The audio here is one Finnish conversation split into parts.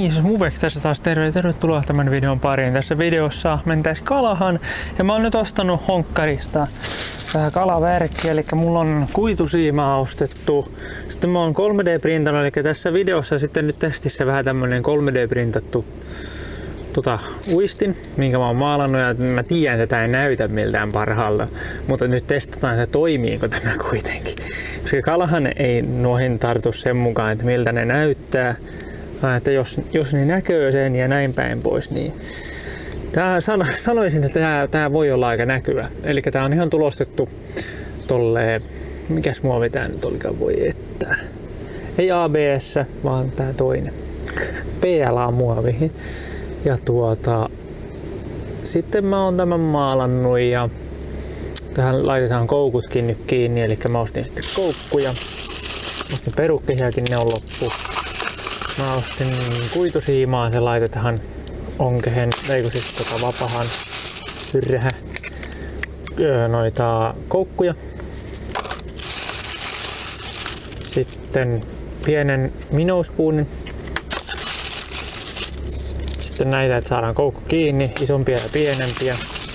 Niin, Muveksi tässä taas tervetuloa tämän videon pariin. Tässä videossa mentäis kalahan ja mä oon nyt ostanut honkkarista vähän kalavärkkiä, eli mulla on kuitusiimaa ostettu. Sitten mä oon 3D-printannut, eli tässä videossa sitten nyt testissä vähän tämmönen 3D-printattu uistin, minkä mä oon maalannut, ja mä tiedän, että tää ei näytä miltään parhaalta, mutta nyt testataan, että toimiiko tämä kuitenkin. Koska kalahan ei noihin tartu sen mukaan, että miltä ne näyttää, vaan että jos ne näkyy sen ja näin päin pois, niin sanoisin, että tää voi olla aika näkyvä. Eli tää on ihan tulostettu tolleen, mikäs muovi tää nyt olikaan, voi ettää. Ei ABS, vaan tää toinen. PLA-muovi. Ja sitten mä oon tämän maalannut ja tähän laitetaan koukutkin nyt kiinni, eli mä ostin sitten koukkuja. Ostin perukkejakin, ne on loppu. Mä ostin kuitusiimaa, se laitetaan onkehen, eikö siis vapahan hyrrähä noita koukkuja. Sitten pienen minnouspuunin. Sitten näitä, että saadaan koukku kiinni, isompia ja pienempiä.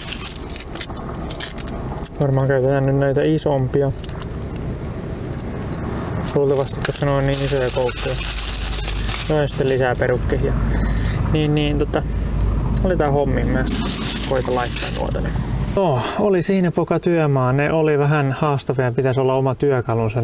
Varmaan käytetään nyt näitä isompia. Luultavasti, koska ne on niin isoja koukkuja. No ja sitten lisää perukkeja. Aletaan hommiin. Mä koitan laittaa nuota. No, oli siinä poka työmaa. Ne oli vähän haastavia. Pitäisi olla oma työkalunsa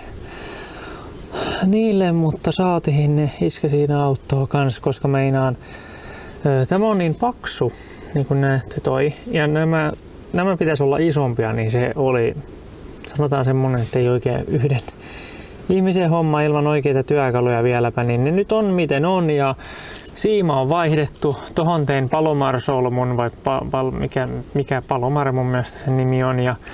niille, mutta saatiin ne iskä siinä auttoa kanssa, koska meinaan tämä on niin paksu, niin kuin näette toi. Ja nämä pitäisi olla isompia, niin se oli, sanotaan semmonen, että ei oikein yhden ihmisen homma ilman oikeita työkaluja vieläpä, niin ne nyt on miten on ja siima on vaihdettu. Tohon tein Palomar-solmun, vai mikä Palomar mun mielestä sen nimi on. Ja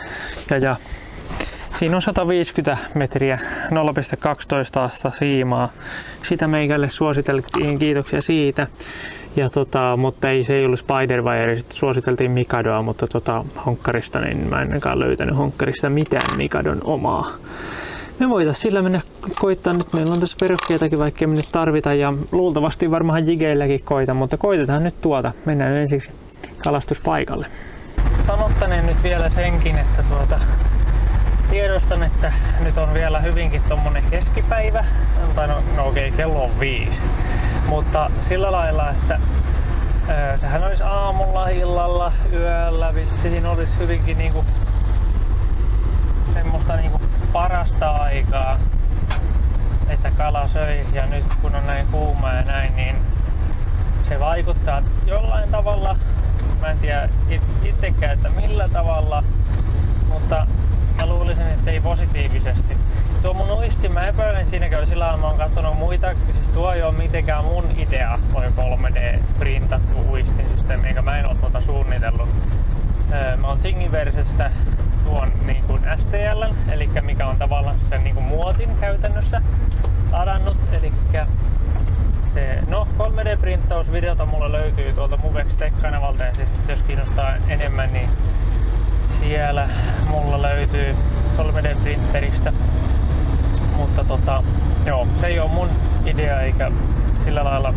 siinä on 150 metriä 0,12 asta siimaa. Sitä meikälle suositeltiin, kiitoksia siitä. Ja mutta se ei ollut Spiderwire, sitten suositeltiin Mikadoa, mutta honkkarista niin mä en ainakaan löytänyt honkkarista mitään Mikadon omaa. Me voitais sillä mennä koittaa nyt, meillä on tässä perukkeitakin, vaikka me nyt tarvita, ja luultavasti varmaan jigeilläkin koita, mutta koitetaan nyt mennään ensiksi kalastuspaikalle. Sanottaneen nyt vielä senkin, että tiedostan, että nyt on vielä hyvinkin tommonen keskipäivä, tai no okei, kello on 5, mutta sillä lailla, että sehän olisi aamulla, illalla, yöllä, vissiin olisi hyvinkin niinku semmoista niinku parasta aikaa, että kala söisi, ja nyt kun on näin kuuma ja näin, niin se vaikuttaa jollain tavalla, mä en tiedä itsekään, että millä tavalla, mutta mä luulisin, että ei positiivisesti. Tuo mun uisti, mä epäilen siinä käy sillä lailla, mä oon katsonut muita, siis tuo ei oo mitenkään mun idea, toi 3D-printattu uistinsysteemi, eikä mä en oo suunnitellut. Mä oon Thingiversestä tuon niin kuin STL:n, eli mikä on tavallaan sen niin kuin muotin käytännössä ladannut, eli se 3D-printtausvideota mulla löytyy tuolta Muvex Tech-kanavalta, ja siis jos kiinnostaa enemmän, niin siellä mulla löytyy 3D-printeristä, mutta joo, se ei oo mun idea eikä sillä lailla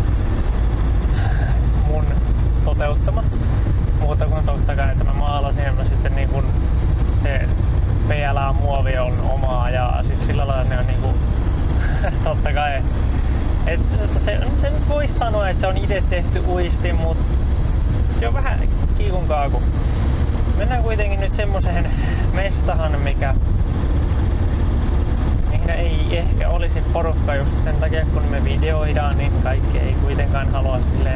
mun toteuttama, mutta kun totta kai, että mä maalasin ja mä sitten niin kun se PLA-muovi on omaa, ja siis sillä lailla ne on niinku totta kai, se nyt vois sanoa, että se on itse tehty uisti, mutta se on vähän kiikun kaaku. Mennään kuitenkin nyt semmoseen mestahan, mihin ei ehkä olisi porukka just sen takia, kun me videoidaan, niin kaikki ei kuitenkaan halua silleen,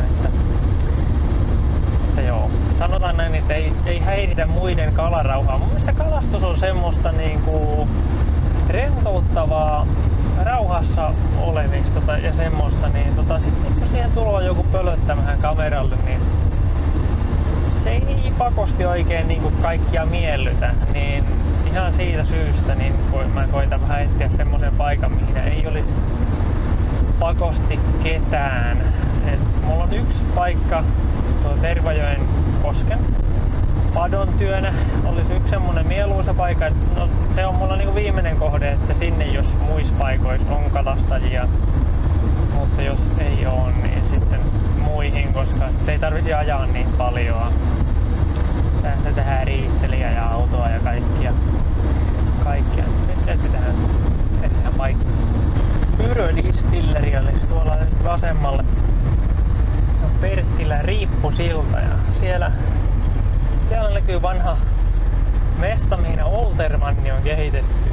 että joo. Sanotaan näin, että ei häiritä muiden kalarauhaa. Mun mielestä kalastus on semmoista niinku rentouttavaa, rauhassa olemista ja semmoista, niin sitten kun siihen tulee joku pölöttämään kameralle, niin se ei pakosti oikein niin kuin kaikkia miellytä, niin ihan siitä syystä niin mä koitan vähän etsiä semmoisen paikan, mihin ei olisi pakosti ketään. Mulla on yksi paikka tuo Tervajoen kosken padon työnä, olisi yksi semmonen mieluisa paikka, että se on mulla niinku viimeinen kohde, että sinne jos muissa paikoissa on kalastajia, mutta jos ei oo, ei tarvisi ajaa niin paljon. Se tehdään riisseliä ja autoa ja kaikkia. Nyt tehdään paikka. Pyrödistilleri olisi tuolla nyt vasemmalle. On Perttilän riippusilta ja siellä näkyy vanha mesta, mihin Oltermanni on kehitetty.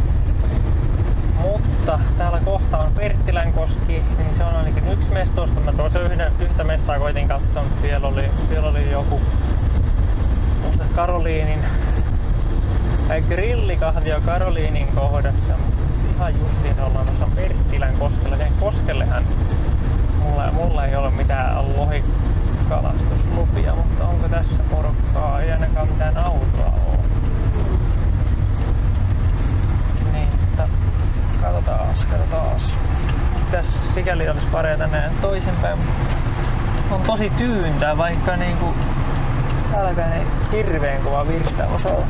Mutta täällä kohta on Perttilänkoski, niin se on ainakin yksi mestoista. Mä tuossa yhtä mestaa koitin katsoa, mutta siellä oli joku tuossa Karoliinin grillikahvio Karoliinin kohdassa. Ihan justiin ollaan tuossa Perttilänkoskella. Sen koskellehan mulla ei ole mitään lohikalastuslupia, mutta onko tässä porukkaa? Ei ainakaan mitään autoa ole. Niin, katsotaas. Tässä sikäli olisi parempi tänään toisinpäin. On tosi tyyntää, vaikka niinku täälläkään ei hirveen kova virta osalla.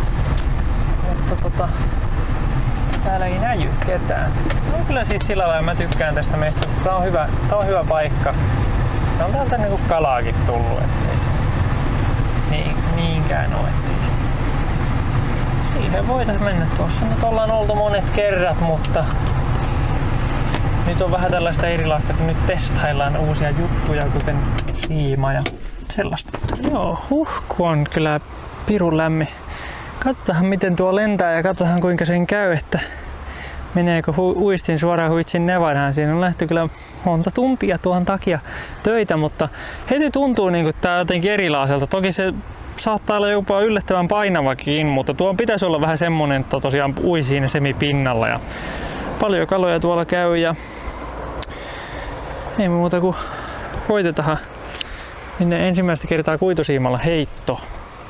Mutta täällä ei näy ketään. No kyllä siis sillä lailla mä tykkään tästä mestasta. Tää on hyvä paikka. On täältä niinku kalaakin tullut, ettei se niinkään oo, ettei siihen voitais mennä. Tuossa nyt ollaan oltu monet kerrat, mutta nyt on vähän tällaista erilaista, kun nyt testaillaan uusia juttuja, kuten siima ja sellaista. Joo, huhku on kyllä pirun lämmin. Katsotaan miten tuo lentää ja katsotaan kuinka sen käy, että meneekö uistin suoraan Huitsin Nevadaan. Siinä on lähty kyllä monta tuntia tuon takia töitä, mutta heti tuntuu niin kuin tää jotenkin erilaiselta. Toki se saattaa olla jopa yllättävän painavakin, mutta tuon pitäisi olla vähän semmonen, että tosiaan ui siinä semipinnalla ja paljon kaloja tuolla käy ja ei muuta kuin koitetaan minne ensimmäistä kertaa kuitusiimalla heitto.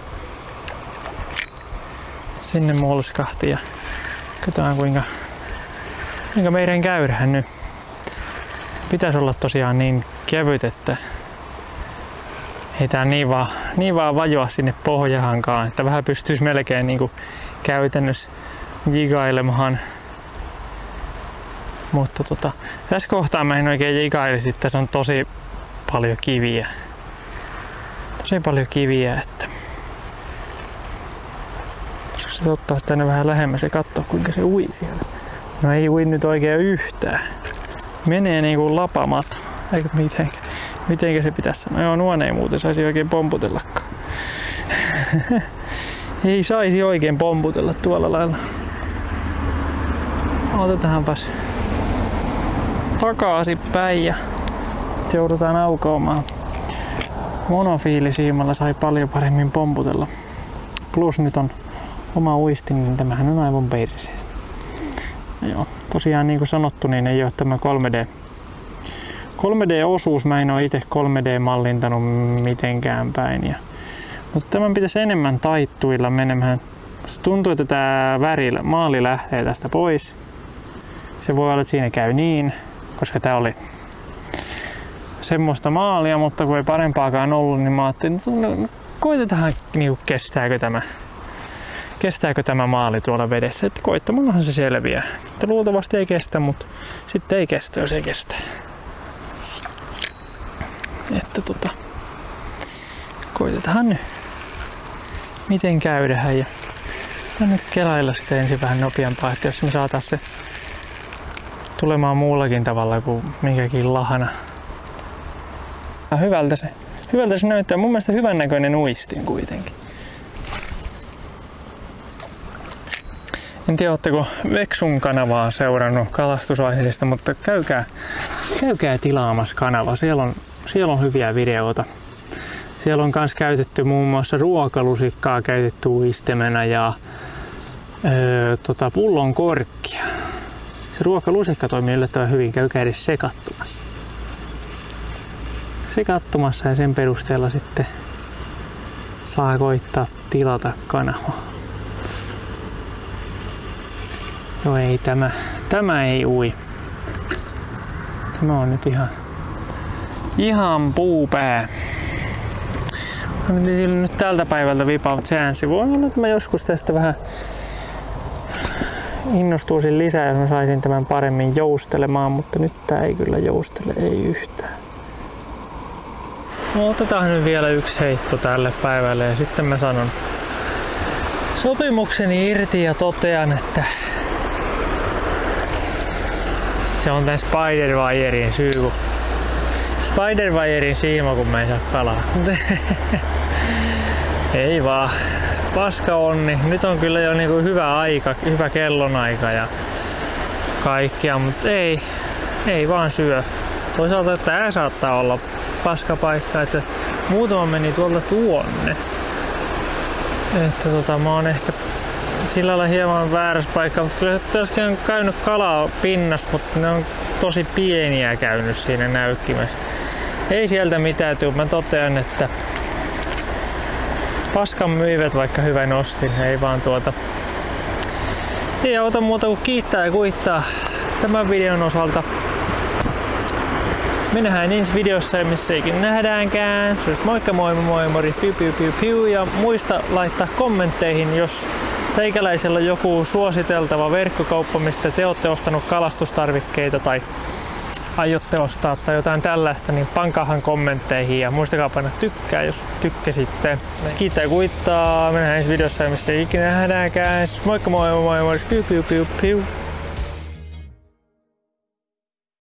Sinne molskahti ja katsotaan kuinka meidän käydään nyt. Pitäisi olla tosiaan niin kevyt, että ei tää niin vaan vajoa sinne pohjahankaan, että vähän pystyisi melkein niinku käytännössä jigailemaan. Mutta tässä kohtaa mä en oikein jigailisi, tässä on tosi paljon kiviä. Että se ottaa tänne vähän lähemmäs ja katsoa kuinka se ui siellä. No ei ui nyt oikein yhtään. Menee niinku lapamat. Eikö mitenkä se pitäisi sanoa? Joo, nuon ei muuten saisi oikein pomputellakaan. Ei saisi oikein pomputella tuolla lailla. Otetaanpas takaisin päin ja joudutaan aukoamaan. Monofiilisiimalla sai paljon paremmin pomputella. Plus nyt on oma uistin, niin tämähän on aivan perseestä. Joo, tosiaan niin kuin sanottu, niin ei ole tämä 3D-osuus. Mä en ole itse 3D-mallintanut mitenkään päin. Mutta tämän pitäisi enemmän taittuilla menemään. Se tuntuu, että tämä maali lähtee tästä pois. Se voi olla, että siinä käy niin, koska tää oli semmoista maalia, mutta kun ei parempaakaan ollut, niin mä ajattelin, että no, koitetaan niinku kestääkö tämä maali tuolla vedessä, että koittamallahan se selviää. Että luultavasti ei kestä, mutta sitten ei kestä, jos ei kestä. Että koitetaan nyt miten käydään ja nyt kelailla sitten ensin vähän nopeampaa, että jos me saataisiin se tulemaan muullakin tavalla kuin minkäkin lahana. Hyvältä se näyttää. Mun mielestä hyvän näköinen uistin kuitenkin. En tiedä, ootteko Veksun kanavaa seurannut kalastusaiheista, mutta käykää tilaamassa kanava. Siellä on hyviä videoita. Siellä on myös käytetty muun muassa ruokalusikkaa käytetty uistimena ja pullon korkkia. Se ruokalusikka toimii yllättävän hyvin, käykää edes sekattomassa ja sen perusteella sitten saa koittaa tilata kanavaa. No ei tämä ei ui. Tämä on nyt ihan puupää. Nyt tältä päivältä Without Chance. Voi olla, että mä joskus tästä vähän innostuisin lisää, jos mä saisin tämän paremmin joustelemaan, mutta nyt tää ei kyllä joustele, ei yhtään. Otetaan nyt vielä yksi heitto tälle päivälle ja sitten mä sanon sopimukseni irti ja totean, että se on tän Spider-Wirein syy, kun Spider-Wirein siima, kun mä en saa kalaa. Ei vaan. Paska onni. Nyt on kyllä jo niinku hyvä aika, hyvä kellonaika ja kaikkia, mutta ei vaan syö. Toisaalta tää saattaa olla paska paikka, että muutama meni tuolta tuonne. Että mä oon ehkä sillä lailla hieman väärässä paikkaa, mutta kyllä tässäkin on käynyt kalaa pinnassa, mutta ne on tosi pieniä käynyt siinä näykkimessä. Ei sieltä mitään tuu. Mä totean, että paskan myivät, vaikka hyvä nostin. Ei vaan Ei auta muuta kuin kiittää ja kuittaa tämän videon osalta. Me nähdään ensi videossa ja missä ikinä nähdäänkään. Se olisi moikka moi moi mori piu piu piu piu. Ja muista laittaa kommentteihin, jos teikäläisellä on joku suositeltava verkkokauppa, mistä te olette ostanut kalastustarvikkeita tai aiotte ostaa tai jotain tällaista, niin pankahan kommentteihin ja muistakaa painaa tykkää, jos tykkäsitte. Kiittää ja kuittaa. Me nähdään ensi videossa ja missä ikinä nähdäänkään. Moikka moi moi moi piu piu piu piu.